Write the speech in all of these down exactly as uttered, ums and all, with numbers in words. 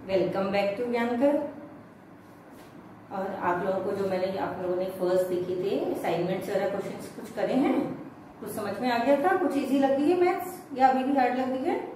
Welcome back to Gyankar. और आप लोगों को जो मैंने आप लोगों ने फर्स्ट देखे थे असाइनमेंट्स वगैरह क्वेश्चंस कुछ करे हैं, कुछ समझ में आ गया था, कुछ इजी लग रही है मैथ्स या अभी भी हार्ड लग रही है?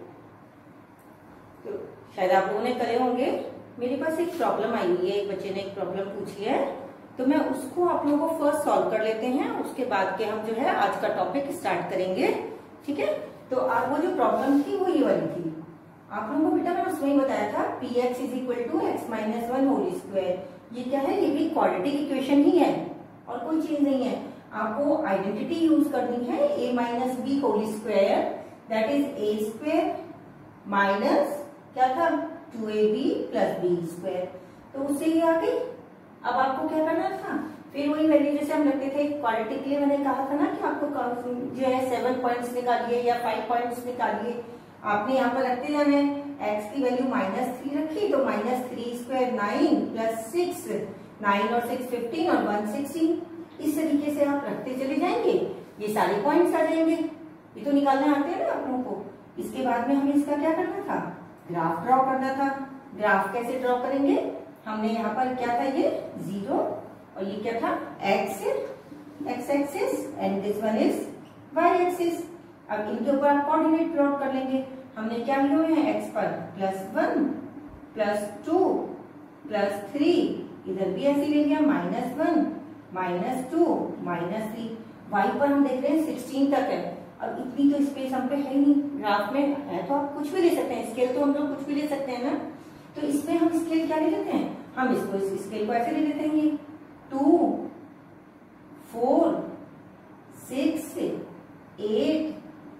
तो शायद आप लोगों ने करे होंगे। मेरे पास एक प्रॉब्लम आई हुई है, एक बच्चे ने एक प्रॉब्लम पूछी है, तो मैं उसको आप लोगों को फर्स्ट सॉल्व कर लेते हैं, उसके बाद के हम जो है आज का टॉपिक स्टार्ट करेंगे। ठीक है, तो आप वो जो प्रॉब्लम थी वो ये वाली थी। आप लोगों को बेटा मैंने उसमें ही बताया था p x is equal to x minus one whole square. ये क्या है? ये भी क्वाड्रेटिक इक्वेशन ही है और कोई चीज नहीं है। आपको आइडेंटिटी यूज करनी है, a minus b whole square that is a square minus क्या था two a b plus b square. तो उससे ये आ गई। अब आपको क्या करना था, फिर वही वैल्यू जैसे हम लगते थे क्वाड्रेटिक के लिए मैंने कहा था ना कि आपको जो है सेवन पॉइंट्स निकालिए या फाइव पॉइंट्स निकालिए। आपने यहाँ पर रखते जाना है। एक्स की वैल्यू माइनस थ्री रखी तो minus three square nine plus six, nine और सिक्स फिफ्टीन और वन सिक्सटीन। इस तरीके से आप रखते चले जाएंगे, ये सारे पॉइंट्स आ जाएंगे। ये तो निकालने आते हैं ना आप लोगों को। इसके बाद में हमें इसका क्या करना था, ग्राफ ड्रॉ करना था। ग्राफ कैसे ड्रॉ करेंगे? हमने यहाँ पर क्या था, ये जीरो और ये क्या था x x axis and this one is y axis. अब इनके ऊपर आप कोऑर्डिनेट प्लॉट कर लेंगे। हमने क्या लिए हुए हैं, एक्स पर plus one plus two plus three, इधर भी ऐसे ले लिया minus one minus two minus three. Y पर हम देख रहे हैं सिक्सटीन तक है। अब इतनी तो स्पेस हम पे है ही नहीं, ग्राफ में है तो आप कुछ भी ले सकते हैं, स्केल तो हम लोग कुछ भी ले सकते हैं ना। तो इसमें हम स्केल क्या ले लेते हैं, हम इसको इस स्केल को ऐसे ले लेते हैं, ये two four six eight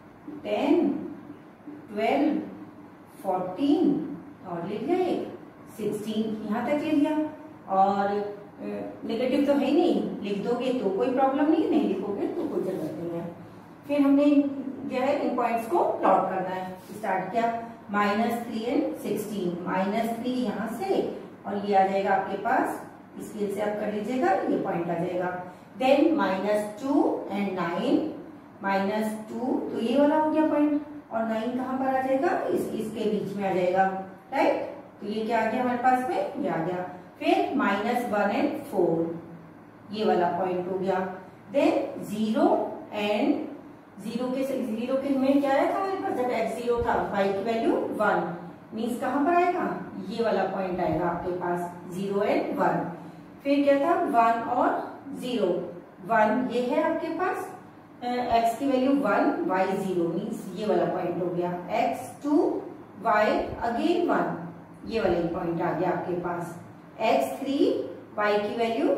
ten twelve fourteen और ले लिया एक सिक्सटीन, यहाँ तक ले लिया। और नेगेटिव तो है ही नहीं, लिख दोगे तो कोई प्रॉब्लम नहीं, नहीं लिखोगे तो कोई जरूरत नहीं है। फिर हमने जो है इन पॉइंट्स को प्लॉट करना है। स्टार्ट किया minus three and sixteen, minus three यहाँ से और ये आ जाएगा आपके पास, स्केल से आप कर लीजिएगा, ये पॉइंट आ जाएगा। Then minus two and nine, minus two तो ये वाला हो गया पॉइंट और नाइन कहाँ पर आ जाएगा, इस इसके बीच में आ जाएगा, राइट। तो ये क्या आ गया हमारे पास में, ये आ गया। फिर माइनस वन एंड फोर, ये वाला पॉइंट हो गया। देन जीरो एंड जीरो के जीरो के में क्या आया था हमारे पास, जब एक्स जीरो था वाई की वैल्यू वन, मीन्स कहाँ पर आएगा, ये वाला पॉइंट आएगा आपके पास, जीरो एंड वन। फिर क्या था वन और जीरो, वन ये है आपके पास एक्स की value one y zero, means ये वाला पॉइंट हो गया। X two y again one, ये वाला पॉइंट आ गया आपके पास। एक्स थ्री वाई की value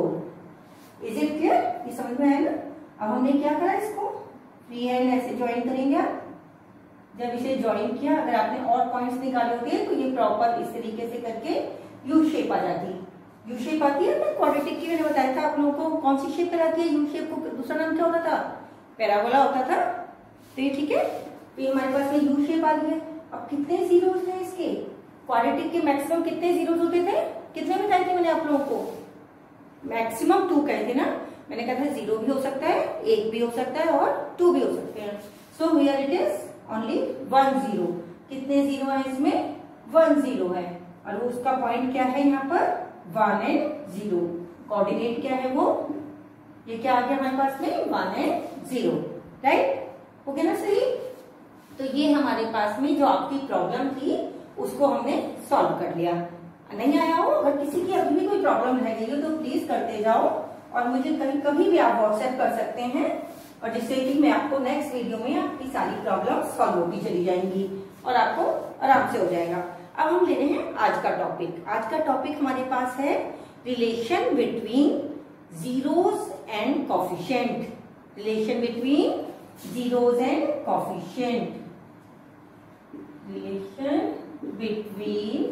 four. Is it clear? ये समझ में आया ना। अब हमने क्या करा, इसको फ्री हैंड ऐसे ज्वाइन करेंगे आप। जब इसे ज्वाइन किया, अगर आपने और पॉइंट्स निकाले होते तो ये प्रॉपर इस तरीके से करके यू शेप आ जाती। यू शेप आती है ना, क्वाड्रेटिक की मैंने बताया था आप लोगों को कौन सी शेप पर आती है यू शेप को, दूसरा नाम क्या होता था, पैराबोला होता था। तो ये ठीक है, तो ये हमारे पास में यू शेप आ गई है। अब कितने जीरोस हैं इसके, क्वाड्रेटिक के मैक्सिमम कितने जीरोस होते थे, कितने बताए थे मैंने आप लोगों को, मैक्सिमम टू कहे थे ना। मैंने कहा था जीरो भी हो सकता है, एक भी हो सकता है और टू भी हो सकते हैं। So here it is only one zero. कितने जीरो है इसमें, वन जीरो है और उसका पॉइंट क्या है यहाँ पर, वन एंड जीरो। कोऑर्डिनेट क्या है वो, ये क्या आ गया हमारे पास में, वन एंड जीरो, राइट। हो गया ना सही। तो ये हमारे पास में जो आपकी प्रॉब्लम थी उसको हमने सॉल्व कर लिया। नहीं आया हो, अगर किसी की अभी भी कोई प्रॉब्लम रह गई हो तो प्लीज करते जाओ और मुझे कभी कभी भी आप व्हाट्सएप कर सकते हैं, और जिससे कि मैं आपको नेक्स्ट वीडियो में आपकी सारी प्रॉब्लम सॉल्व होती चली जाएंगी और आपको आराम से हो जाएगा। अब हम ले रहे हैं आज का टॉपिक। आज का टॉपिक हमारे पास है relation between zeros and coefficient. Relation between zeros and coefficient. Relation between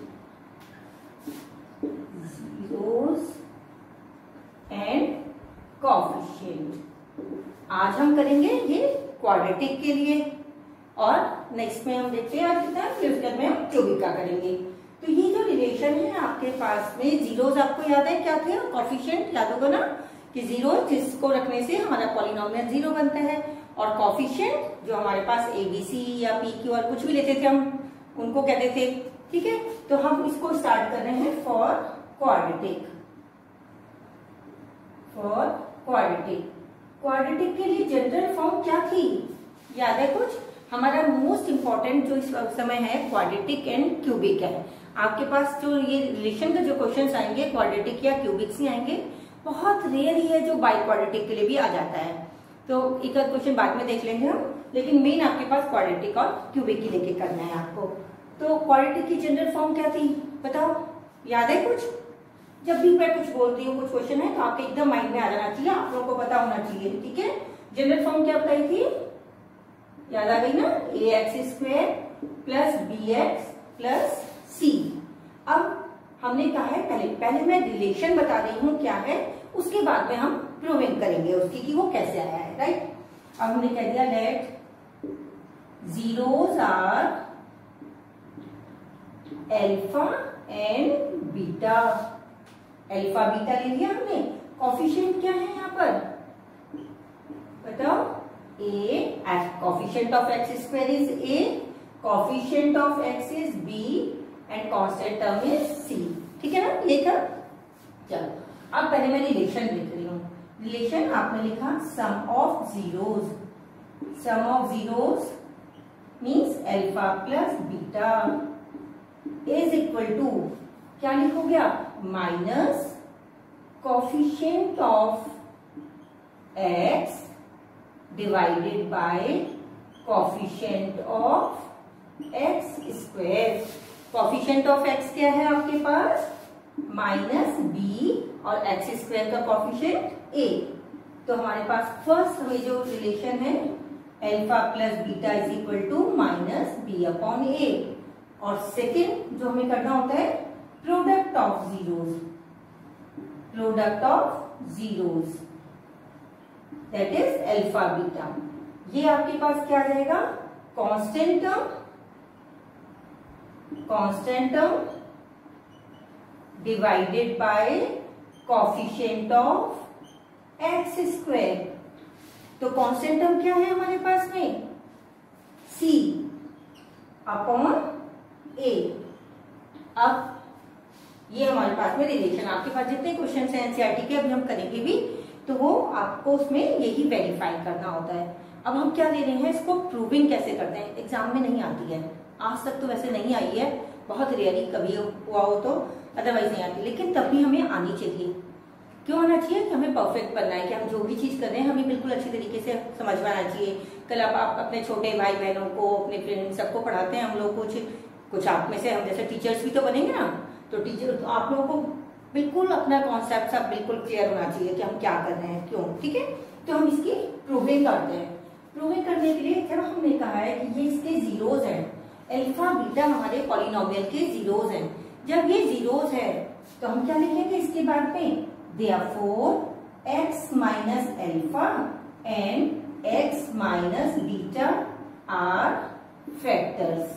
zeros and coefficient. आज हम करेंगे ये क्वाड्रेटिक के लिए और नेक्स्ट में हम देखते हैं आज कितना, फिर उसके बाद में हम क्यूबिक का करेंगे। तो ये जो रिलेशन है आपके पास में, जीरोस आपको याद है क्या थे, कोफिशिएंट याद होगा ना कि जीरो जिसको रखने से हमारा पॉलिनोमियल जीरो बनता है, और कोफिशिएंट जो हमारे पास एबीसी या पी क्यू और कुछ भी लेते थे हम उनको कहते थे, ठीक है। तो हम इसको स्टार्ट कर रहे हैं for quadratic. For quadratic quadratic के लिए जनरल फॉर्म क्या थी, याद है कुछ? हमारा मोस्ट इंपॉर्टेंट जो इस समय है क्वाड्रेटिक एंड क्यूबिक है। आपके पास जो ये रिलेशन का जो क्वेश्चंस आएंगे क्वाड्रेटिक या क्यूबिक से आएंगे, बहुत रेयर ही है जो बाई क्वाड्रेटिक के लिए भी आ जाता है। तो एक आध क्वेश्चन बाद में देख लेंगे हम, लेकिन मेन आपके पास क्वाड्रेटिक और क्यूबिक की लेके करना है आपको। तो क्वाड्रेटिक की जनरल फॉर्म क्या थी बताओ, याद है कुछ? जब भी मैं कुछ बोलती हूँ कुछ क्वेश्चन है तो आपके एकदम माइंड में आ जाना चाहिए, आप लोगों को पता होना चाहिए, ठीक है? जनरल फॉर्म क्या बताई थी, याद आ गई ना? A x square plus b x plus c. अब हमने कहा है पहले पहले मैं रिलेशन बता रही हूँ क्या है, उसके बाद में हम प्रूविंग करेंगे उसकी कि वो कैसे आया है, राइट? अब हमने कह दिया let zeros are alpha and beta. Alpha beta ले लिया हमने। कॉफिशिएंट क्या है यहाँ पर बताओ? ए, coefficient of x square is a, coefficient of x is b and constant term is c, ठीक है ना? ये कर चलो। अब पहले मैं रिलेशन लिख रही हूँ। रिलेशन आपने लिखा sum of zeros, sum of zeros means alpha plus beta is equal to क्या लिखोगे आप? Minus coefficient of x divided by coefficient of x square। coefficient of x क्या है आपके पास? माइनस बी और x स्क्वायर का coefficient a। तो हमारे पास फर्स्ट में जो रिलेशन है alpha plus beta is equal to minus b upon a, और सेकेंड जो हमें करना होता है product of zeros, product of zeros that is alpha beta. ये आपके पास क्या आ जाएगा? Constant term, constant term divided by coefficient of x square. तो कांस्टेंट टर्म क्या है हमारे पास में? C upon a. अब ये हमारे पास में रिलेशन, आपके पास जितने क्वेश्चन है एनसीईआरटी के अभी हम करेंगे भी, तो वो आपको उसमें यही वेरीफाई करना होता है। अब हम क्या ले रहे हैं, इसको प्रूविंग कैसे करते हैं। एग्जाम में नहीं आती है, आज तक तो वैसे नहीं आई है, बहुत रेयरली कभी हुआ हो तो, अदरवाइज नहीं आती, लेकिन तब भी हमें आनी चाहिए। क्यों आना चाहिए? कि हमें परफेक्ट बनना है, कि हम जो भी चीज कर रहे हैं हमें बिल्कुल अच्छी तरीके से समझ में आना चाहिए। कल आप, आप अपने छोटे भाई बहनों को, अपने फ्रेंड्स सबको पढ़ाते हैं हम लोग, कुछ कुछ आप में से हम जैसे टीचर्स भी तो बनेंगे ना, तो टीचर तो आप लोगों को बिल्कुल अपना कॉन्सेप्ट सब बिल्कुल क्लियर होना चाहिए कि हम क्या कर रहे हैं, क्यों, ठीक है? तो हम इसकी प्रूविंग करते हैं। प्रूविंग करने के लिए जब हमने कहा है कि ये इसके जीरोस हैं, अल्फा बीटा हमारे पॉलिनोमियल के जीरोस हैं, जब ये जीरोस है तो हम क्या लिखेंगे इसके बाद में? Therefore x minus alpha and x minus beta are factors,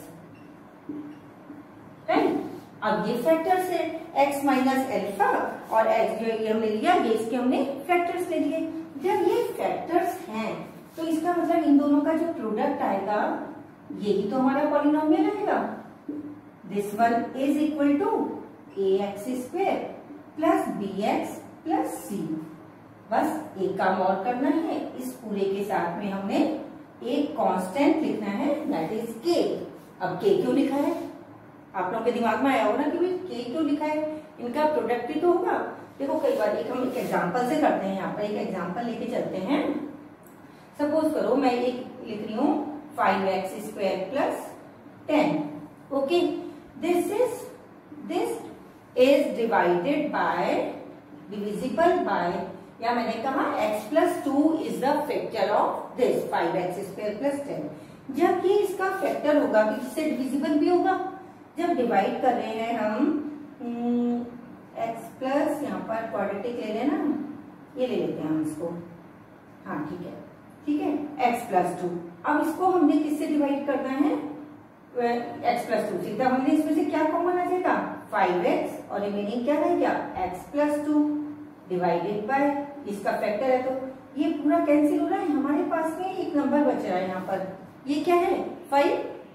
right? अब ये फैक्टर्स है x माइनस अल्फा और x जो ये हमने लिया, ये इसके हमने फैक्टर्स ले लिए। जब ये फैक्टर्स हैं तो इसका मतलब इन दोनों का जो प्रोडक्ट आएगा यही तो हमारा पॉलिनोमियल आएगा। This one is equal to a x square plus b x plus c. बस एक काम और करना है, इस पूरे के साथ में हमने एक कांस्टेंट लिखना है, दैट इज के। अब के क्यों लिखा है? आप लोगों के दिमाग में आया होगा ना कि भाई के क्यों लिखा है, इनका प्रोडक्ट भी तो होगा। देखो कई बार एक हम एक एग्जांपल से करते हैं, यहाँ पर एक एग्जांपल लेके चलते हैं। सपोज करो मैं एक लिख रही हूँ five x square plus ten, okay, this is this is divided by, divisible by, या मैंने कहा x plus two is the factor of this five x square plus ten. जब ये इसका फैक्टर होगा तो इससे डिविजिबल भी होगा। जब डिवाइड कर रहे हैं हम x प्लस, यहाँ पर क्वाड्रेटिक ले लेना, ये ले लेते हैं हम इसको, हाँ ठीक है, ठीक है, x प्लस टू। अब इसको हमने किससे डिवाइड करना है? x प्लस टू, सीधा हमने इसमें से क्या कॉमन आ जाएगा? फाइव एक्स, और रिमेनिंग क्या रह गया? x plus two divided by, इसका फैक्टर है तो ये पूरा कैंसिल हो रहा है, हमारे पास में एक नंबर बच रहा है यहाँ पर, ये क्या है? फाइव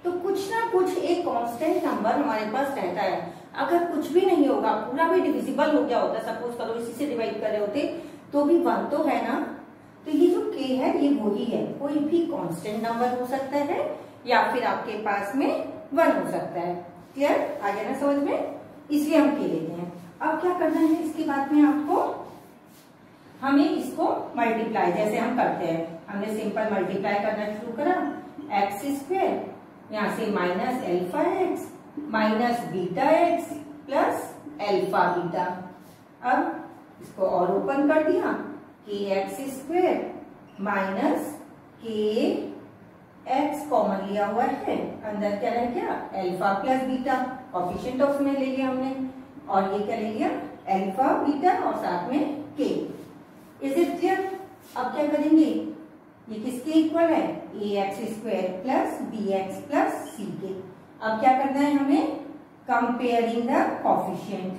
तो कुछ ना कुछ एक कांस्टेंट नंबर हमारे पास रहता है। अगर कुछ भी नहीं होगा, पूरा भी डिविजिबल हो गया होता, सपोज करो इसी से डिवाइड कर रहे होते, तो भी वन तो है ना। तो ये जो k है ये वही है, कोई भी कांस्टेंट नंबर हो सकता है या फिर आपके पास में वन हो सकता है। क्लियर आ गया ना समझ में, इसलिए हम k लेते हैं। अब क्या करना है इसके बाद में आपको, हमें इसको मल्टीप्लाई जैसे हम करते हैं, हमने सिंपल मल्टीप्लाई करना शुरू करा, एक्स स्क्वायर यहाँ से minus alpha x minus beta x plus alpha beta. अब इसको और ओपन कर दिया, k x square minus k x common लिया हुआ है, अंदर क्या रह गया alpha plus beta, coefficient of में ले लिया हमने, और ये क्या ले लिया एल्फा बीटा और साथ में के। Is it clear? अब क्या करेंगे, ये किसके इक्वल है, a x square plus b x plus c के। अब क्या करना है हमें, comparing the coefficient,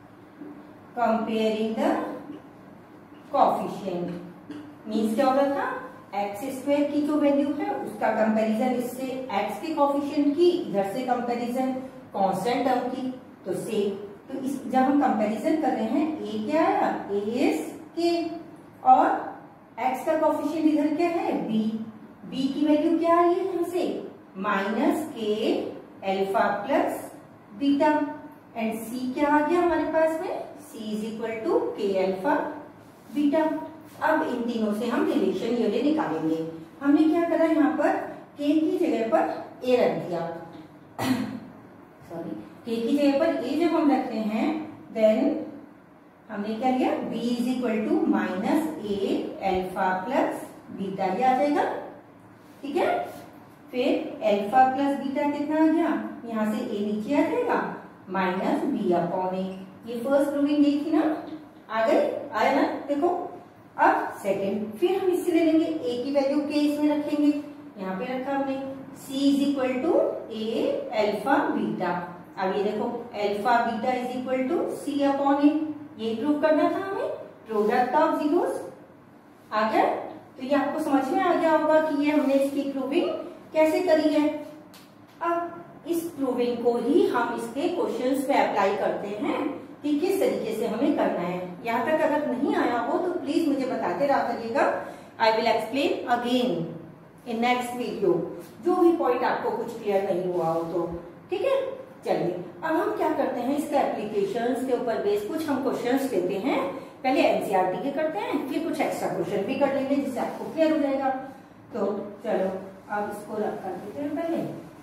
comparing the coefficient means क्या होता था, एक्स स्क्वायर की जो वैल्यू है उसका कंपैरिजन इससे, एक्स के कोएफिशिएंट की इधर से कंपैरिजन कांस्टेंट टर्म की, तो से तो इस जब हम कंपैरिजन कर रहे हैं, ए क्या आया, ए इज के, और x का कोएफिशिएंट इधर क्या है b, b की वैल्यू क्या आ रही है यहाँ से minus k alpha plus beta, and c क्या आ गया हमारे पास में, c is equal to k alpha beta. अब इन तीनों से हम रिलेशन ये वाले निकालेंगे। हमने क्या करा यहाँ पर, k की जगह पर a रख दिया सॉरी k की जगह पर a जब हम रखते हैं, देन हमने क्या लिया, b is equal to minus a alpha plus beta, ये आ जाएगा। ठीक है, फिर एल्फा प्लस बीटा कितना आ गया, यहाँ से a नीचे आ जाएगा, माइनस बी अपॉन ए। ये फर्स्ट प्रूविंग यही थी ना, आ गई, आया ना, देखो। अब सेकंड, फिर हम इससे ले लेंगे, a की वैल्यू k इसमें रखेंगे, यहाँ पे रखा हमने, c is equal to a alpha beta. अब ये देखो alpha beta is equal to c upon a, ये प्रूव करना था हमें, प्रोडक्ट ऑफ जीरोस। आ गया, तो ये आपको समझ में आ गया होगा कि ये हमने इसकी प्रूविंग कैसे करी है। अब इस प्रूविंग को ही हम इसके क्वेश्चंस पे अप्लाई करते हैं कि किस तरीके से हमें करना है। यहाँ तक अगर नहीं आया हो तो प्लीज मुझे बताते रहा करिएगा, I will explain again in next video, जो भी पॉइंट आपको कुछ क्लियर नहीं हुआ हो तो। ठीक है, चलिए अब हम क्या करते हैं, इसका एप्लीकेशंस के ऊपर बेस कुछ हम क्वेश्चंस लेते हैं, पहले एनसीईआरटी के करते हैं, फिर कुछ एक्स्ट्रा क्वेश्चन भी कर लेंगे जिससे आपको क्लियर हो जाएगा। तो चलो अब इसको रख कर देते हैं, पहले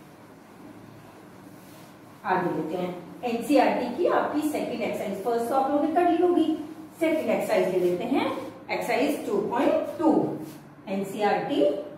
आगे लेते हैं। एनसीईआरटी की आपकी सेकंड एक्सरसाइज, फर्स्ट तो आप लोगों ने कर ली होगी, सेकंड एक्सरसाइज ले लेते हैं, exercise two point two, NCERT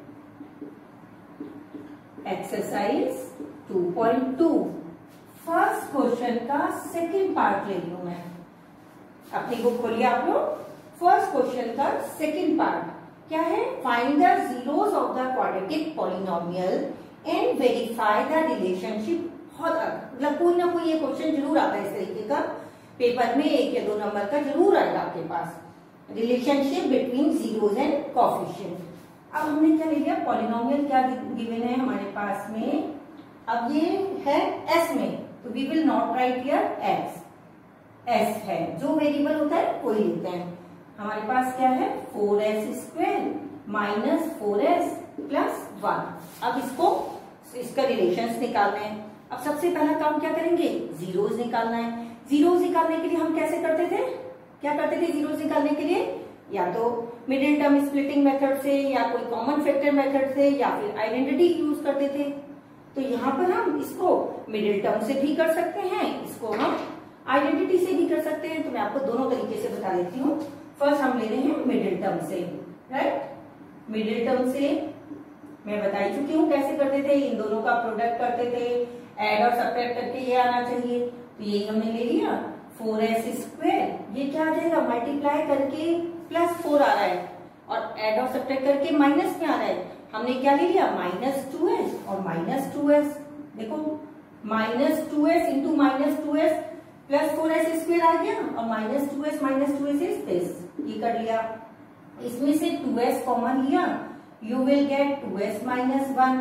exercise two point two, first question का सेकंड पार्ट ले लूं मैं, अपनी बुक खोलिए आप लोग। फर्स्ट क्वेश्चन का सेकंड पार्ट क्या है, find the zeros of the quadratic polynomial and verify the relationship. बहुत मतलब कोई ना कोई ये क्वेश्चन जरूर आता है इस तरीके का, पेपर में एक या दो नंबर का जरूर आएगा आपके पास, relationship between zeros and coefficient. अब हमने क्या ले लिया, पॉलिनोमियल क्या गिवन है हमारे पास में, अब ये है s में, तो we will not write here x, s है, जो वेरिएबल होता है कोई लेते हैं। हमारे पास क्या है, four s square minus four s plus one. अब इसको इसका रिलेशंस निकालना है। अब सबसे पहला काम क्या करेंगे, जीरोस निकालना है। जीरोस निकालने के लिए हम कैसे करते थे, क्या करते थे जीरोस निकालने के लिए, या तो मिडिल टर्म स्प्लिटिंग मेथड से, या कोई कॉमन फैक्टर मेथड से, या फिर आइडेंटिटी यूज करते थे। तो यहाँ पर हम इसको मिडिल टर्म से भी कर सकते हैं, इसको हम आइडेंटिटी से भी कर सकते हैं। तो मैं आपको दोनों तरीके से बता देती हूँ। फर्स्ट हम ले रहे हैं मिडिल टर्म से, राइट, मिडिल टर्म से मैं बता ही चुकी हूँ कैसे करते थे, इन दोनों का प्रोडक्ट करते थे, ऐड और सब्ट्रैक्ट करके ये आना चाहिए, तो यही हमने ले लिया। फोर एस स्क्वायर, ये क्या आ जाएगा, मल्टीप्लाई करके प्लस फोर आ रहा है, और ऐड और सब्ट्रैक्ट करके माइनस में आ रहा है। हमने क्या ले लिया, माइनस टू एस और माइनस टू एस, देखो minus two s into minus two s plus four s square आ गया, और minus two s minus two s is this, ये कर लिया। इसमें से टू एस कॉमन लिया, you will get two s minus one,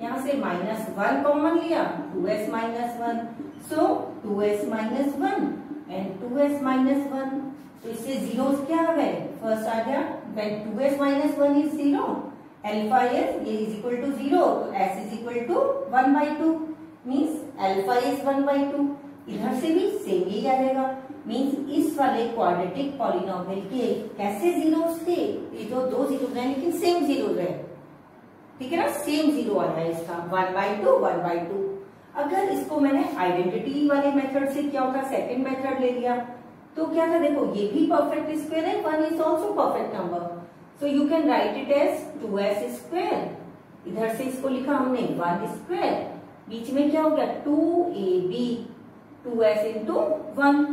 यहाँ से माइनस वन कॉमन लिया, two s minus one, so two s minus one and two s minus one. तो इससे जीरो क्या आ गए, फर्स्ट आ गया when two s minus one is zero, alpha is ये इज इक्वल टू जीरो, तो s is equal to one by two, means alpha is one by two. इधर से भी सेम ही आ जाएगा, मीन्स इस वाले क्वाड्रेटिक पॉलिनोमियल के कैसे जीरोस थे, ये जो दो जीरो रहे लेकिन सेम जीरो रहे, ठीक है ना, सेम जीरो आ रहा है इसका, one by two one by two. अगर इसको मैंने आइडेंटिटी वाले मेथड से क्या होता, सेकंड मेथड ले लिया, तो क्या था, देखो ये भी परफेक्ट स्क्वायर है, one is also perfect number, so you can write it as two s square. इधर से इसको लिखा हमने वन स्क्वायर, बीच में क्या हो गया two a b, two s into one,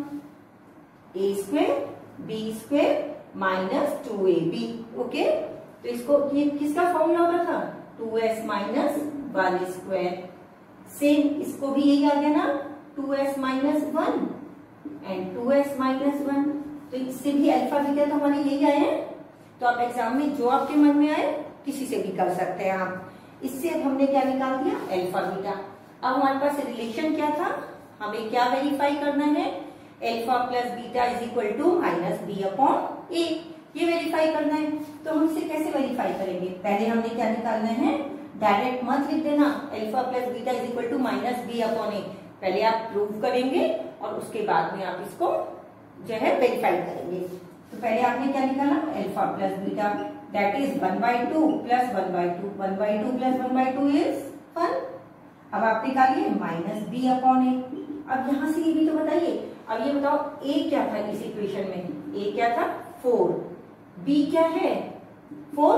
a square b square minus two a b. Okay, तो इसको ये किसका फॉर्मूला होता था, two s minus one square. Same इसको भी यही आ गया ना, two s minus one and two s minus one. तो इससे भी अल्फा बीटा तो हमारे यही आए हैं। तो आप एग्जाम में जो आपके मन में आए किसी से भी कर सकते हैं आप। इससे अब हमने क्या निकाल दिया, अल्फा बीटा। अब हमारे पास रिलेशन क्या था, हमें क्या वेरीफाई करना है, alpha plus beta is equal to minus b upon a, ये वेरीफाई करना है। तो हम इसे कैसे वेरीफाई करेंगे, पहले हमने क्या निकालना है, डायरेक्ट मत लिख देना alpha plus beta is equal to minus b upon a, पहले आप प्रूव करेंगे और उसके बाद में आप इसको जो है वेरीफाई करेंगे। तो पहले आपने क्या निकाला, alpha plus beta that is one by two plus one by two, one by two plus one by two is one. अब आप निकालिए माइनस बी अपॉन ए। अब यहां से ये भी तो बताइए, अब ये बताओ ए क्या था इस इक्वेशन में, ए क्या था फोर, बी क्या है फोर,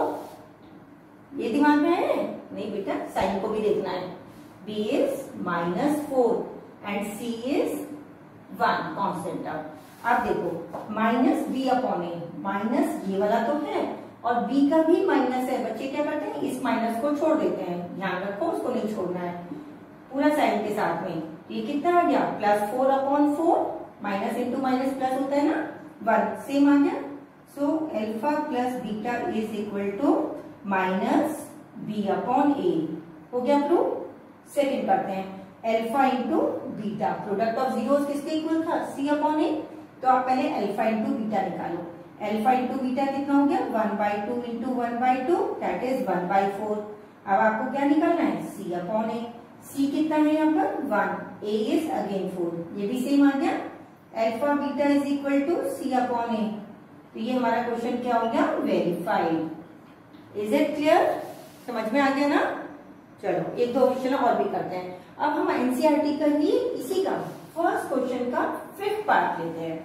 ये दिमाग में है, नहीं बेटा साइन को भी देखना है, b is minus four and c is one constant. अब देखो minus b upon a, minus ये वाला तो है और b का भी माइनस है, बच्चे क्या करते हैं इस माइनस को छोड़ देते हैं, ध्यान रखो उसको नहीं छोड़ना है, पूरा साइन के साथ में। ये कितना आ गया, plus four upon four, minus into minus plus होता है ना, वन, सेम आ गया। So alpha plus beta is equal to minus b upon a, हो गया प्रूव। सेकंड करते हैं, alpha into beta, product of zeros किसके इक्वल था, सी अपॉन ए। तो आप पहले अल्फा इंटू बीटा निकालो, अल्फा इंटू बीटा कितना हो गया, one by two into one by two that is one by four. अब आपको क्या निकालना है, सी अपॉन ए, सी कितना है यहाँ पर one, a is again four, ये भी सेम आ गया, alpha beta is equal to c upon a. तो ये हमारा क्वेश्चन क्या हो गया, वेरीफाइड। इज इट क्लियर, समझ में आ गया ना। चलो एक दो क्वेश्चन और भी करते हैं। अब हम एनसीईआरटी का ही इसी का फर्स्ट क्वेश्चन का फिफ्थ पार्ट लेते हैं,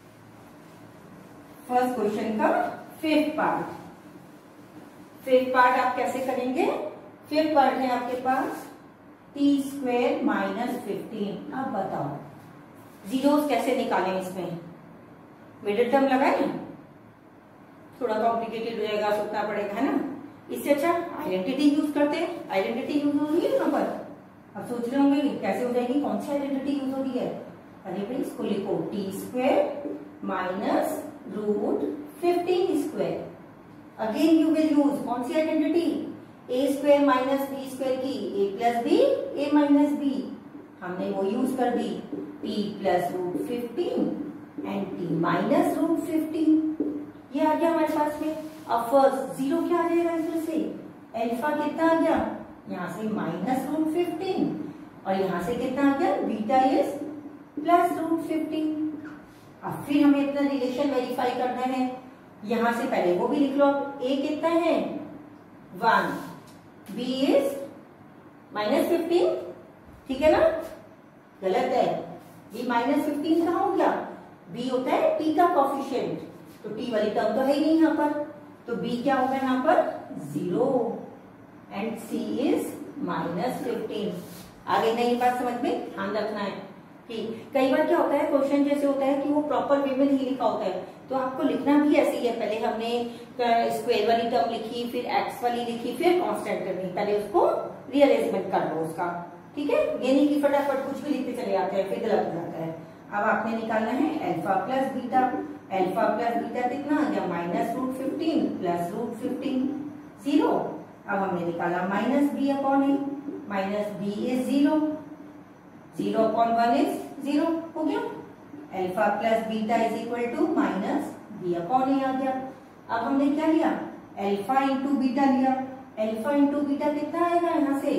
फर्स्ट क्वेश्चन का फिफ्थ पार्ट। फिफ्थ पार्ट आप कैसे करेंगे, फिफ्थ पार्ट है आपके पास टी स्क्वेयर माइनस फिफ्टीन। अब बताओ जीरोस कैसे निकालें, इसमें मिडिल टर्म लगाए, थोड़ा कॉम्प्लिकेटेड हो जाएगा, सोचना पड़ेगा है ना। इससे अच्छा आइडेंटिटी यूज करते हैं, आइडेंटिटी यूज हो रही है यहाँ पर। अब सोच रहे होंगे कैसे हो जाएगी, कौन सी आइडेंटिटी यूज हो रही है, अरे भाई इसको लिखो t square minus root fifteen square. Again you will use कौन सी identity, a square minus b square की, a plus b a minus b, हमने वो यूज कर दी, t plus root fifteen and t minus root fifteen, ये आ गया हमारे पास में। अब फर्स्ट जीरो क्या आ जाएगा इसमें से, अल्फा कितना आ गया, यहाँ से माइनस रूट फिफ्टीन और यहाँ से कितना आ गया, beta is plus root fifteen. अब फिर हमें अपना रिलेशन वेरीफाई करना है, यहां से पहले वो भी लिख लो, ए कितना है one, b is minus fifteen, ठीक है ना, गलत है, बी माइनस फिफ्टीन कहाँ हो गया, बी होता है टी का कॉफिशिएंट, तो टी वाली टर्म तो है ही नहीं यहाँ पर, तो बी क्या होगा यहाँ पर zero and c is minus fifteen. आगे नहीं बात समझ में ध्यान रखना है कि कई बार क्या होता है क्वेश्चन जैसे होता है कि वो प्रॉपर वे में नहीं लिखा होता है, तो आपको लिखना भी ऐसे ही है, पहले हमने स्क्वायर वाली टर्म लिखी, फिर एक्स वाली लिखी, फिर कांस्टेंट करनी, पहले उसको रीअरेंजमेंट कर लो उसका, ठीक है, ये नहीं कि फटाफट कुछ भी लिखते चले जाते हैं फिर गलत हो जाता है। अब आपने निकालना है alpha plus beta, alpha plus beta कितना आ गया, minus root fifteen plus root fifteen, zero. अब हमने निकाला minus b upon a, minus b is zero, zero upon one is zero, हो गया। Alpha plus beta is equal to minus b upon a आ गया। अब हमने क्या लिया, अल्फा इंटू बीटा लिया। अल्फा इंटू बीटा कितना आएगा यहां से,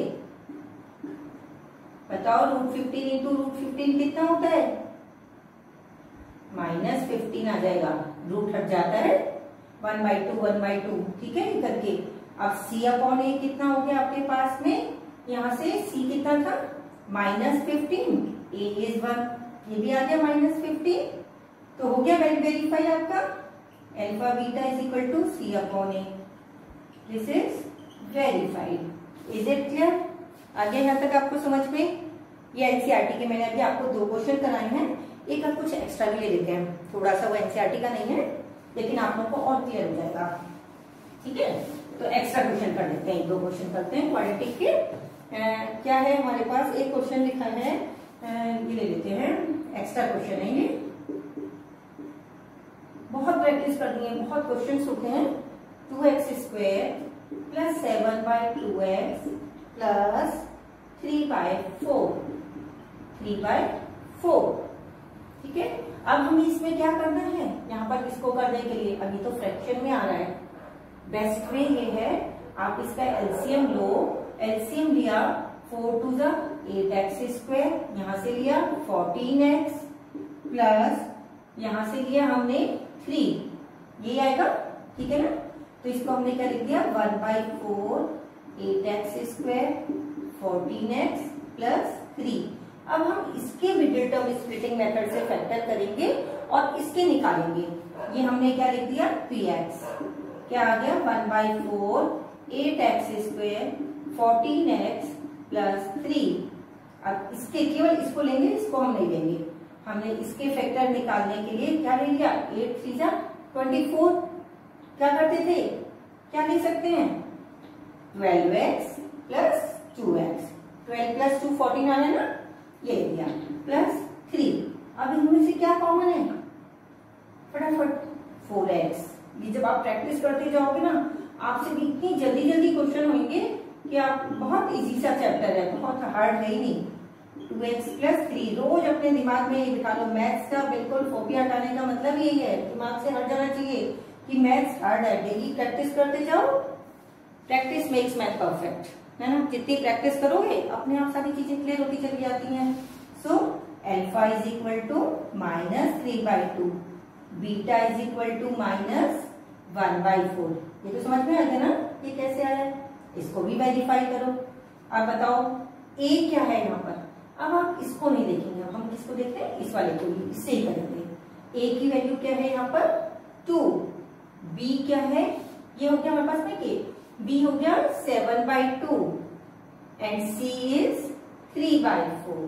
बताओ, root fifteen into root fifteen कितना होता है, माइनस फिफ्टीन आ जाएगा, रूट हट जाता है, one by two one by two, ठीक है करके। अब सी अपॉन ए कितना हो गया आपके पास में, यहां से सी कितना था, minus fifteen, a is one, ये भी आ गया माइनस फिफ्टीन, तो हो गया वेरी वेरीफाई आपका alpha beta is equal to c upon a, this is verified. Is it clear, आगे यहां तक आपको समझ में। ये एनसीईआरटी के मैंने अभी आपको दो क्वेश्चन कराए हैं, एक आप कुछ एक्स्ट्रा भी ले लेते हैं, थोड़ा सा वो एनसीईआरटी का नहीं है लेकिन आप लोगों को और क्लियर हो जाएगा, ठीक है। तो एक्स्ट्रा क्वेश्चन कर लेते हैं, दो क्वेश्चन करते हैं क्वाड्रेटिक के। आ, क्या है हमारे पास, एक क्वेश्चन लिखा है, आ, ये ले लेते हैं, एक्स्ट्रा क्वेश्चन है ये, बहुत प्रैक्टिस करनी है, बहुत क्वेश्चन होते हैं। Two x square plus seven by two x plus three by four, three by four, ठीक है। अब हमें इसमें क्या करना है, यहाँ पर इसको करने के लिए, अभी तो फ्रैक्शन में आ रहा है, बेस्ट वे ये है आप इसका एलसीएम लो। एलसीएम लिया, फोर टू जा एट एक्स स्क्वायर, यहां से लिया फोर्टीन एक्स प्लस यहां से लिया हमने थ्री, ये आएगा, ठीक है ना। तो इसको हमने क्या लिख दिया, one by four eight x square fourteen x plus three. अब हम इसके मिडिल टर्म स्प्लिटिंग मेथड से फैक्टर करेंगे और इसके निकालेंगे। ये हमने क्या लिख दिया, थ्री एक्स, क्या आ गया, one by four eight x square fourteen x plus three. अब इसके केवल इसको लेंगे, इसको हम नहीं लेंगे, हमने इसके फैक्टर निकालने के लिए क्या ले लिया, एट थ्री जा ट्वेंटी फोर, क्या करते थे, क्या ले सकते हैं, twelve x plus two x, twelve plus two fourteen आ रहा है ना, ये लिया प्लस थ्री। अब इनमें से क्या कॉमन है, फटाफट फोर एक्स। ये जब आप प्रैक्टिस करते जाओगे ना, आपसे भी इतनी जल्दी जल्दी क्वेश्चन होंगे कि आप, बहुत इजी सा चैप्टर है, बहुत हार्ड है ही नहीं। टू एक्स प्लस थ्री, रोज अपने दिमाग में ये बिठा लो, मैथ्स का बिल्कुल फोबिया हटाने का मतलब यही है, दिमाग से हट जाना चाहिए कि मैथ्स हार्ड है। डेली प्रैक्टिस करते जाओ, प्रैक्टिस मेक्स मैथ परफेक्ट, है ना। जितनी प्रैक्टिस करोगे अपने आप सारी चीजें क्लियर होती चली जाती हैं। So alpha is equal to minus three by two, beta is equal to minus one by four. ये तो समझ में आ गया ना, ये कैसे आया, इसको भी वेरीफाई करो। अब बताओ ए क्या है यहाँ पर, अब आप इसको नहीं देखेंगे, हम किसको देखते हैं, इस वाले को ही, इससे ही करेंगे। ए की वैल्यू क्या है यहाँ पर, टू, बी क्या है, ये हो गया हमारे पास में के, बी हो गया seven by two and c is three by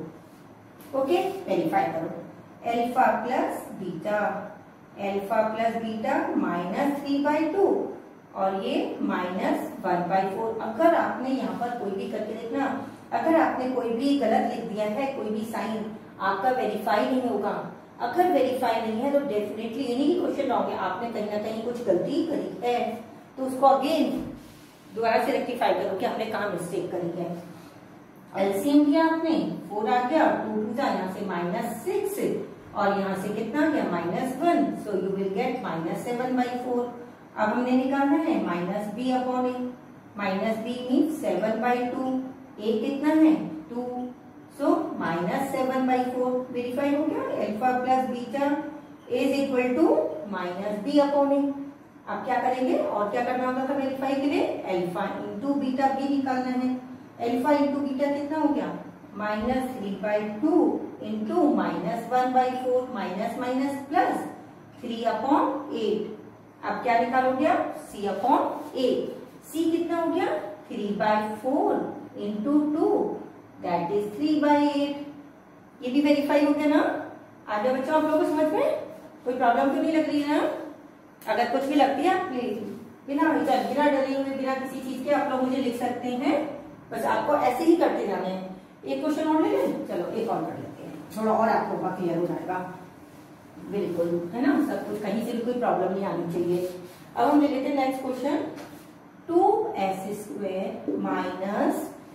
four. Okay, verify करो, alpha plus beta, alpha plus beta minus three by two और ये माइनस वन बाई फोर। अगर आपने यहाँ पर कोई भी करके देखना, अगर आपने कोई भी गलत लिख दिया है, कोई भी साइन, आपका वेरीफाई नहीं होगा। अगर वेरीफाई नहीं है तो डेफिनेटली इन्हीं क्वेश्चन होंगे, आपने कहीं ना कहीं कुछ गलती करी है, तो उसको अगेन दोबारा से रेक्टिफाई करो कि हमने कहाँ मिस्टेक करी है। एलसीएम किया आपने, फोर आ गया, टू टू जा यहाँ से माइनस सिक्स और यहाँ से कितना गया, minus one, so you will get minus seven by four. अब हमने निकालना है minus b upon a, minus b mean seven by two, a कितना है, two, so minus seven by four. Verify हो गया, alpha plus beta is equal to minus b upon a. अब क्या करेंगे, और क्या करना होगा था वेरीफाई के लिए, एल्फा इंटू बीटा भी निकालना है। एल्फा इंटू बीटा कितना हो गया, minus three by two into minus one by four, minus minus plus three upon eight. अब क्या निकालोगे आप, सी अपॉन ए, सी कितना हो गया, three by four into two that is three by eight. ये भी वेरीफाई हो गया ना। आगे बच्चों आप लोगों को समझ में कोई प्रॉब्लम तो नहीं लग रही है ना, अगर कुछ भी लगती है प्लीज बिना बिना डरे हुए, बिना किसी चीज के आप लोग मुझे लिख सकते हैं, बस आपको ऐसे ही करते जाना है। एक क्वेश्चन और ले लें, चलो एक और कर लेते हैं, थोड़ा और आपको क्लियर हो जाएगा, बिल्कुल, है ना, सब कुछ, कहीं से भी कोई प्रॉब्लम नहीं आनी चाहिए। अब हम ले लेते हैं next question, two x square minus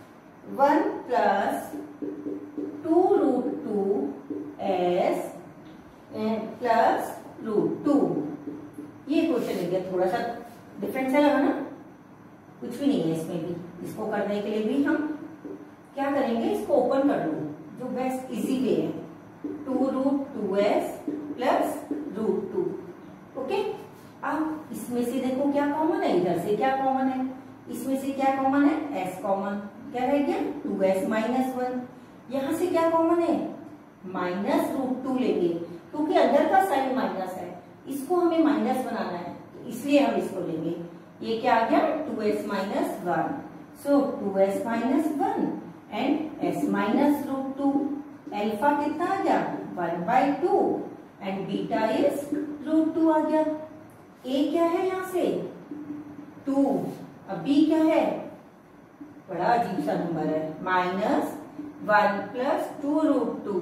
one plus two root two s plus root two. ये क्वेश्चन लिख दिया, थोड़ा सा डिफरेंस है लगा ना, कुछ भी नहीं है इसमें भी। इसको करने के लिए भी हम क्या करेंगे, इसको ओपन कर लो, जो बेस्ट इजी वे है, two root two s plus root two. Okay, अब इसमें से देखो क्या कॉमन है, इधर से क्या कॉमन है, इसमें से क्या कॉमन है, एस कॉमन, क्या रह गया टू एस माइनस वन। यहां से क्या कॉमन है, माइनस रूट टू लेंगे, क्योंकि अंदर का साइन माइनस है, इसको हमें माइनस बनाना है, इसलिए हम इसको लेंगे। ये क्या आ गया, two s minus one, so two s minus one and s minus root two. Alpha कितना आ गया, one by two and beta is root two आ गया। ए क्या है यहां से, टू, अब बी क्या है, बड़ा अजीब सा नंबर है, minus one plus two root two.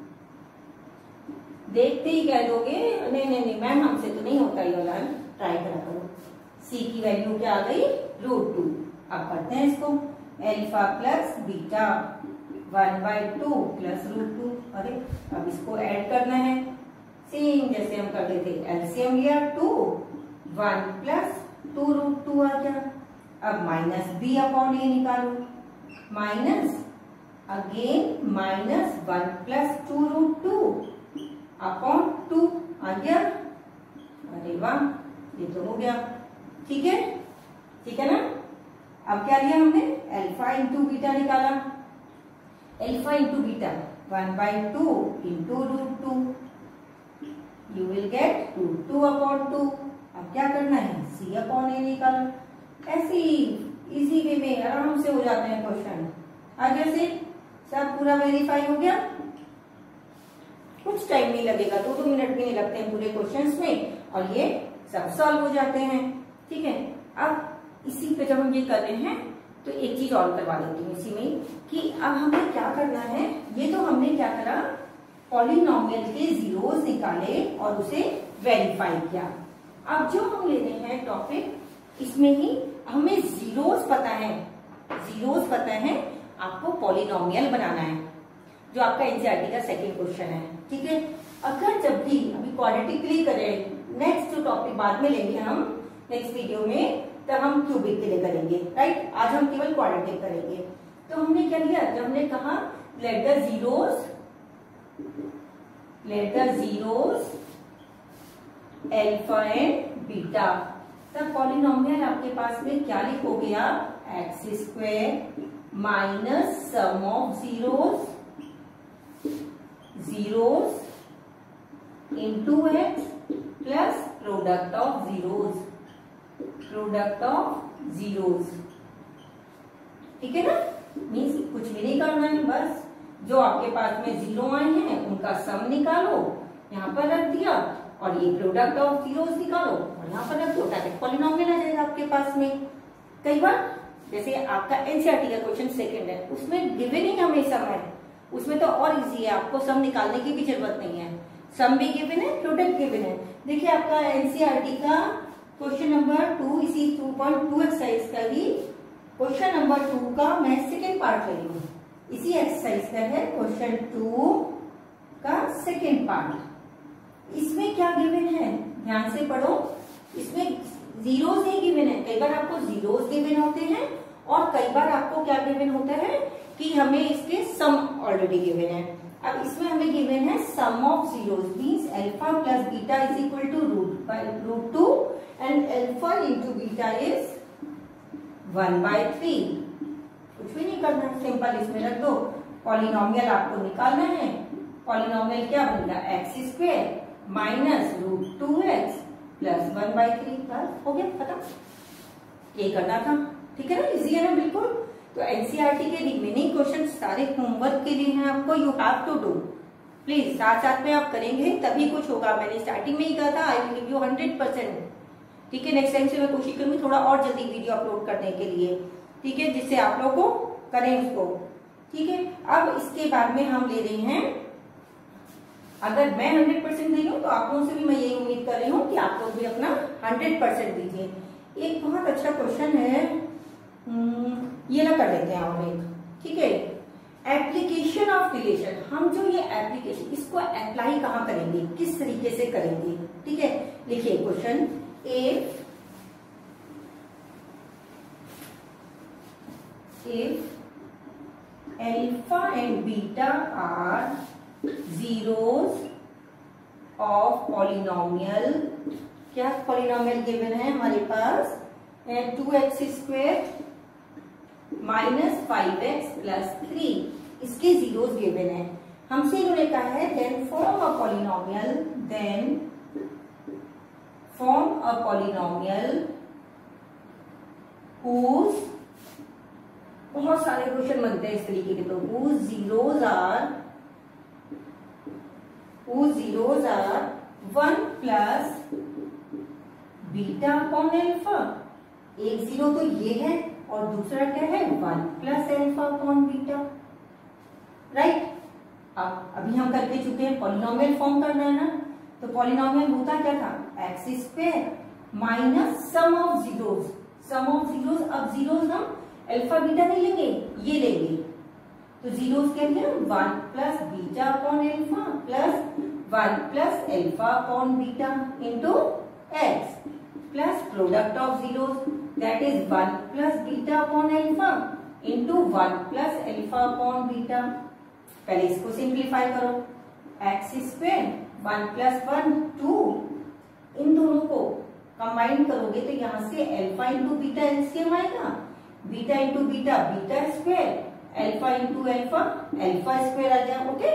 देखते ही कह दोगे नहीं नहीं नहीं मैम हमसे तो नहीं होता ये वाला, ट्राई करा करो। सी की वैल्यू क्या आ गई, रूट टू। अब करते हैं इसको, alpha plus beta one by two plus root two. अरे अब इसको ऐड करना है, सेम जैसे हम करते थे, एलसीएम लिया two, one plus two root two आ गया। अब माइनस बी अपॉन ए निकालो, minus again minus one plus two root two upon two आ गया। अरे वाह, ये तो हो गया, ठीक है, ठीक है ना। अब क्या लिया हमने, अल्फा इंटू बीटा निकाला, alpha into beta one by two into root two, you will get root two upon two. अब क्या करना है, सी अपॉन ए निकालो। ऐसे ही इजी वे में आराम से हो जाते हैं क्वेश्चन। आगे से सब पूरा वेरीफाई हो गया, कुछ टाइम नहीं लगेगा, दो दो मिनट भी नहीं लगते हैं पूरे क्वेश्चंस में, और ये सब सॉल्व हो जाते हैं, ठीक है। अब इसी पे जब हम ये कर रहे हैं तो एक चीज और करवा देती हूँ इसी में, कि अब हमें क्या करना है, ये तो हमने क्या करा, पॉलिनोमियल के जीरोस निकाले और उसे वेरीफाई किया। अब जो हम ले रहे हैं टॉपिक, इसमें ही हमें जीरोस पता है, जीरोस पता है, आपको पॉलिनोमियल बनाना है, जो आपका एनसीईआरटी का सेकंड क्वेश्चन है, ठीक है। अगर जब भी अभी क्वाड्रेटिकली करें, नेक्स्ट जो टॉपिक बाद में लेंगे हम नेक्स्ट वीडियो में, तब हम क्यूबिक के लिए करेंगे, राइट। आज हम केवल क्वाड्रेटिक करेंगे। तो हमने क्या किया, जब हमने कहा let the zeros, let the zeros alpha and beta, तब पॉलिनोमियल आपके पास में क्या लिखोगे आप, x square minus sum of zeros, zeros into x plus product of zeros, product of zeros, ठीक है ना। मीन्स कुछ भी नहीं करना है, बस जो आपके पास में जीरो आए हैं उनका सम निकालो, यहाँ पर रख दिया, और ये प्रोडक्ट ऑफ जीरोस निकालो और यहाँ पर रख दो, ताकि पॉलिनोमियल आ जाएगा आपके पास में। कई बार जैसे आपका एनसीईआरटी का क्वेश्चन सेकंड है, उसमें गिवन ही हमेशा है, उसमें तो और इजी है, आपको सम निकालने की भी जरूरत नहीं है, सम भी गिवन है, प्रोडक्ट गिवन है। देखिए आपका एनसीईआरटी का क्वेश्चन नंबर टू, इसी टू पॉइंट टू एक्सरसाइज का ही क्वेश्चन नंबर टू का मैं सेकेंड पार्ट ले रही हूँ, इसी एक्सरसाइज का है क्वेश्चन टू का सेकेंड पार्ट। इसमें क्या गिवन है, ध्यान से पढ़ो, इसमें जीरोस नहीं गिवन है, कई बार आपको जीरोस गिवन होते हैं और कई बार आपको क्या गिवन होता है कि हमें इसके सम ऑलरेडी गिवन है। अब इसमें हमें गिवन है sum of zeros, means alpha plus beta is equal to root by root two and alpha into beta is one by three. कुछ भी नहीं करना, सिंपल इसमें रख दो, पॉलिनोमियल आपको निकालना है, पॉलिनोमियल क्या बनेगा, x square minus root two x plus one by three, बस हो गया खत्म। ये करना था, ठीक है ना, इजी है ना बिल्कुल। तो एनसीईआरटी के रिमेनिंग क्वेश्चन सारे होमवर्क के लिए हैं आपको, you have to do, please साथ साथ में आप करेंगे तभी कुछ होगा। मैंने स्टार्टिंग में ही कहा था, I will give you hundred percent, ठीक है। नेक्स्ट टाइम से मैं कोशिश करूंगी थोड़ा और जल्दी वीडियो अपलोड करने के लिए, ठीक है, जिससे आप लोग को करें उसको, ठीक है। अब इसके बाद में हम ले रहे हैं, अगर मैं हंड्रेड परसेंट दे रही हूँ तो आप लोगों से भी मैं यही उम्मीद कर रही हूँ कि आप लोग भी अपना हंड्रेड परसेंट दीजिए। एक बहुत अच्छा क्वेश्चन है, ये ना कर लेते हैं हम एक, ठीक है। एप्लीकेशन ऑफ रिलेशन, हम जो ये एप्लीकेशन इसको अप्लाई कहाँ करेंगे, किस तरीके से करेंगे, ठीक है। लिखिए question, if if alpha and beta are zeros of polynomial, क्या पॉलिनोमियल गिवन है हमारे पास, two x square minus five x plus three, इसके जीरोस गिवन है। हमसे इन्होंने कहा है then form a polynomial, then form a polynomial whose, बहुत सारे क्वेश्चन बनते हैं इस तरीके के, तो whose zeros are whose zeros are one plus beta upon alpha. एक जीरो तो ये है और दूसरा क्या है, one plus alpha upon beta, right. अब अभी हम करके चुके हैं, पॉलिनोमियल फॉर्म करना है ना, तो पॉलिनोमियल होता क्या था, x square minus sum of zeros, sum of zeros. अब जीरोस हम अल्फा बीटा नहीं लेंगे, ये लेंगे, तो जीरोस क्या लिया, one plus beta upon alpha plus one plus alpha upon beta into x plus product of zeros, that is one plus beta upon alpha into one plus alpha upon beta. पहले इसको simplify करो, x square one plus one two, इन दोनों को combine करोगे तो यहां से अल्फा इंटू बीटा एलसीएम आएगा, beta into beta beta square, alpha into alpha alpha square आ गया, ओके।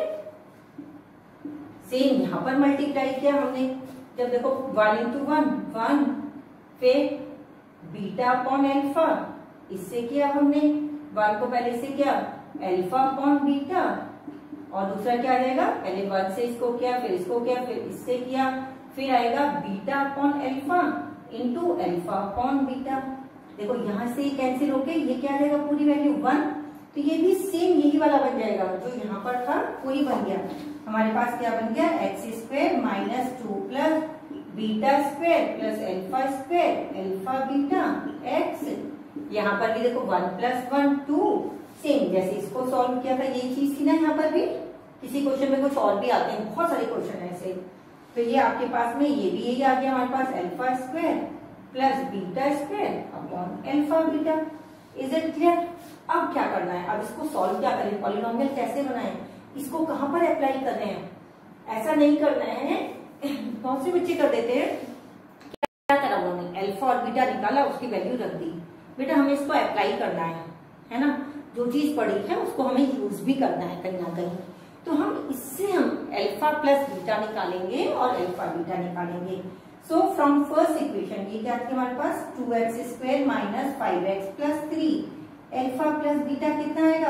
सेम यहां पर मल्टीप्लाई किया हमने, जब देखो वन इंटू वन वन, फिर बीटा अपॉन अल्फा, इससे किया हमने, वन को पहले से किया अल्फा अपॉन बीटा, और दूसरा क्या आ जाएगा, पहले वन से इसको किया, फिर इसको किया, फिर इससे किया, फिर आएगा beta upon alpha into alpha upon beta. देखो यहां से कैंसिल होके ये क्या आ जाएगा, पूरी वैल्यू वन, तो ये भी सेम यही वाला बन जाएगा जो यहाँ पर था, वही बन गया। हमारे पास क्या बन गया, x square minus two plus beta square plus alpha square alpha beta x. यहाँ पर भी देखो one plus one two, same जैसे इसको सॉल्व किया था यही चीज थी ना, यहाँ पर भी किसी क्वेश्चन में कुछ और भी आते हैं, बहुत सारे क्वेश्चन है ऐसे। तो ये आपके पास में ये भी यही आ गया हमारे पास, alpha square plus beta square upon alpha beta. Is it clear? अब क्या करना है, अब इसको सॉल्व क्या करें, पॉलिनोमियल कैसे बनाएं, इसको कहां पर अप्लाई करने हैं, ऐसा नहीं करना है। बहुत से बच्चे कर देते हैं, क्या करा उन्होंने, अल्फा और बीटा निकाला, उसकी वैल्यू रख दी। बेटा हमें इसको अप्लाई करना है, है ना, जो चीज पढ़ी है उसको हमें यूज भी करना है कहीं ना कहीं। तो हम इससे हम अल्फा प्लस बीटा निकालेंगे और अल्फा बीटा निकालेंगे। सो फ्रॉम फर्स्ट इक्वेशन ये क्या थी हमारे पास, two x square minus five x plus three, alpha plus beta कितना आएगा,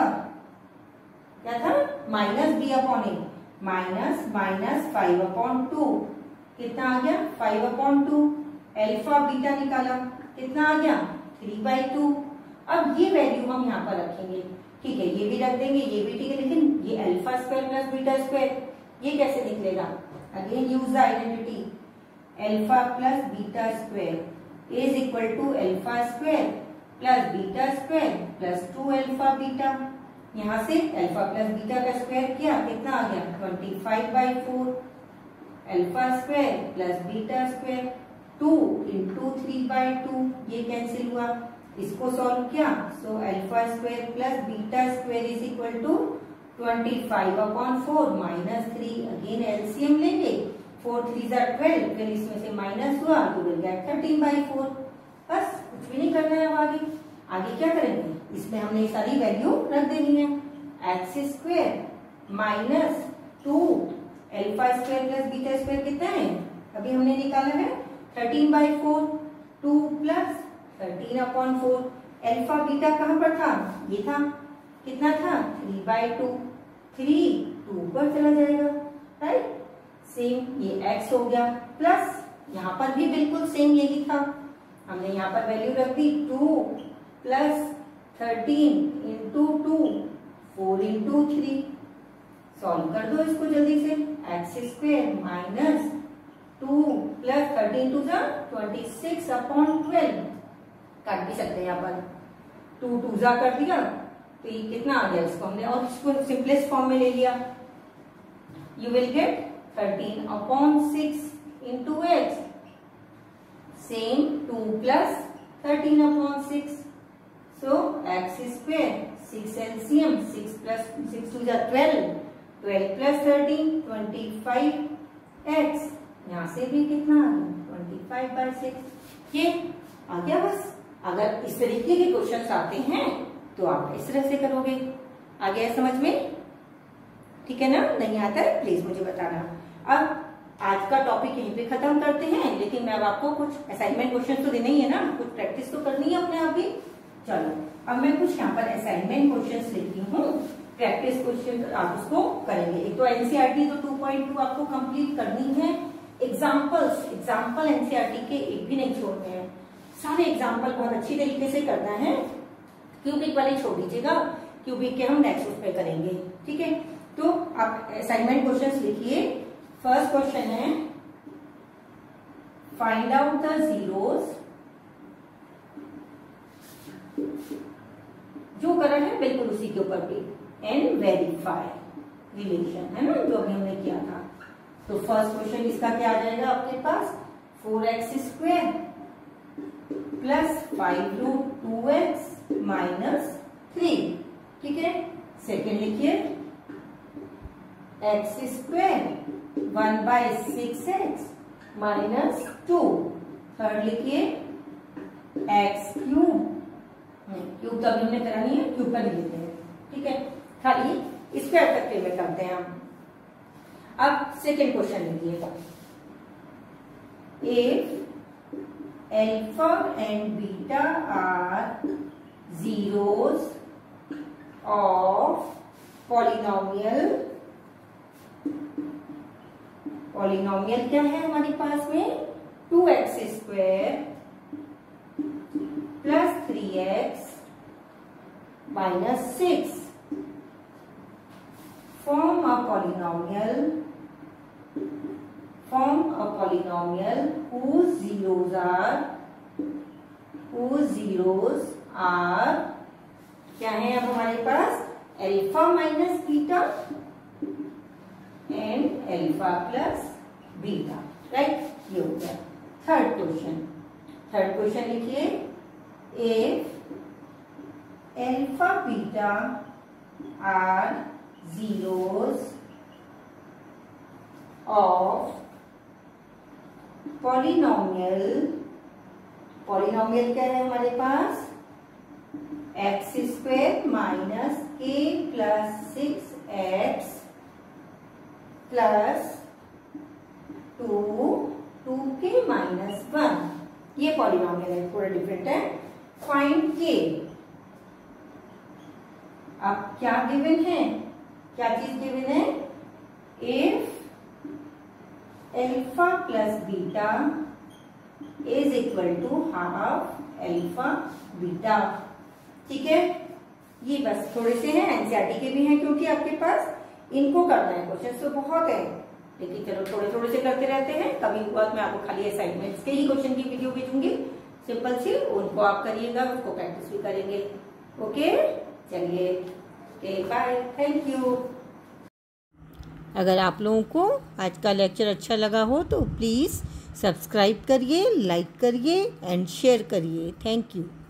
क्या था, minus b upon a, minus minus five upon two, कितना आ गया, five upon two, alpha beta निकाला, कितना आ गया, थ्री बाई टू। अब ये वैल्यू हम यहाँ पर रखेंगे, ठीक है, ये भी रख देंगे, ये भी ठीक है, लेकिन ये alpha square plus beta square ये कैसे निकलेगा, again use the identity, alpha plus beta square is equal to alpha square plus beta square plus two alpha beta. यहाँ से अल्फा प्लस बीटा का स्क्वायर किया, कितना आ गया, twenty five by four, alpha square plus beta square, two into three by two, ये cancel हुआ, इसको सॉल्व किया, so alpha square plus beta square is equal to twenty five upon four minus three, again LCM लेंगे, four three जार twelve, फिर इसमें से minus हुआ तो will get thirteen by four. बस कुछ भी नहीं करना है अब आगे। आगे क्या करेंगे, इसमें हमने ये सारी वैल्यू रख देनी है, x square minus two alpha square plus beta square कितना है, अभी हमने निकाला है thirteen by four, two plus thirteen upon four, alpha beta कहां पर था, ये था, कितना था, three by two, three two पर चला जाएगा, राइट। सेम ये x हो गया, प्लस यहाँ पर भी बिल्कुल सेम यही था, हमने यहाँ पर वैल्यू रख दी, two plus thirteen into two, four into three, solve कर दो इसको जल्दी से, x square minus two plus thirteen two जा ट्वेंटी सिक्स अपॉन ट्वेल्व, काट भी सकते हैं यहाँ पर, टू टू जा कर दिया तो ये कितना आ गया इसको हमने, और इसको सिंपलेस्ट फॉर्म में ले लिया। You will get thirteen upon six into x, same two plus thirteen upon six, so x square, six LCM, six plus six two जा twelve, twelve plus thirteen twenty five x, यहाँ से भी कितना आ गया ट्वेंटी फाइव बाई सिक्स। ये आ गया बस। अगर इस तरीके के क्वेश्चंस आते हैं तो आप इस तरह से करोगे। आ गया समझ में? ठीक है ना? नहीं आता है प्लीज मुझे बताना। अब आज का टॉपिक यहीं पे खत्म करते हैं, लेकिन मैं अब आपको कुछ असाइनमेंट क्वेश्चन तो देना ही है ना, कुछ प्रैक्टिस तो करनी है अपने आप ही। चलो अब मैं कुछ यहाँ पर असाइनमेंट क्वेश्चन लिखती हूँ, प्रैक्टिस क्वेश्चन आप उसको करेंगे। एक तो एनसीईआरटी तो टू पॉइंट टू आपको कंप्लीट करनी है। एग्जाम्पल्स, एग्जाम्पल एनसीईआरटी के एक भी नहीं छोड़ने हैं, सारे एग्जाम्पल बहुत अच्छी तरीके से करना है। क्यूबिक वाले छोड़ दीजिएगा, क्यूबिक के हम नेक्स्ट उस पे करेंगे। ठीक है, तो आप असाइनमेंट क्वेश्चंस लिखिए। फर्स्ट क्वेश्चन है फाइंड आउट द जीरोस, जो करा है बिल्कुल उसी के ऊपर भी, एंड वेरीफाई रिलेशन, है ना, जो अभी हमने किया था। तो फर्स्ट क्वेश्चन इसका क्या आ जाएगा आपके पास, four x square plus five root two x minus three. ठीक है, सेकेंड लिखिए x square one by six x minus two. Third लिखिए एक्स क्यूब, क्यूब तो अभी हमने करा नहीं है, क्यूब का नहीं लेते हैं। ठीक है, खाली स्क्वायर तक में करते हैं हम। अब सेकेंड क्वेश्चन लिखिएगा, if alpha and beta are zeros of polynomial, polynomial क्या है हमारे पास में, two x square plus three x minus six, form a polynomial, form a polynomial whose zeros are, whose zeros are क्या है अब हमारे पास, alpha minus beta and alpha plus beta. Right, ये हो गया थर्ड क्वेश्चन। थर्ड क्वेश्चन लिखिए, if alpha beta are zeros of polynomial, polynomial क्या है हमारे पास, x square minus k plus six x plus two two k minus one, ये polynomial है, थोड़ा डिफरेंट है। फाइंड के, अब क्या गिवन है, क्या चीज गिवन है, if alpha plus beta is equal to half alpha beta. ठीक है, ये बस थोड़े से हैं, एनसीईआरटी के भी हैं, क्योंकि आपके पास इनको करना है, क्वेश्चन तो बहुत है, लेकिन चलो थोड़े थोड़े से करते रहते हैं। कभी बाद में आपको खाली असाइनमेंट्स के ही क्वेश्चन की वीडियो भेजूंगी, सिंपल सी, उनको आप करिएगा, उसको प्रैक्टिस भी करेंगे। ओके, चलिए, ओके बाय, थैंक यू। अगर आप लोगों को आज का लेक्चर अच्छा लगा हो तो प्लीज़ सब्सक्राइब करिए, लाइक करिए एंड शेयर करिए। Thank you.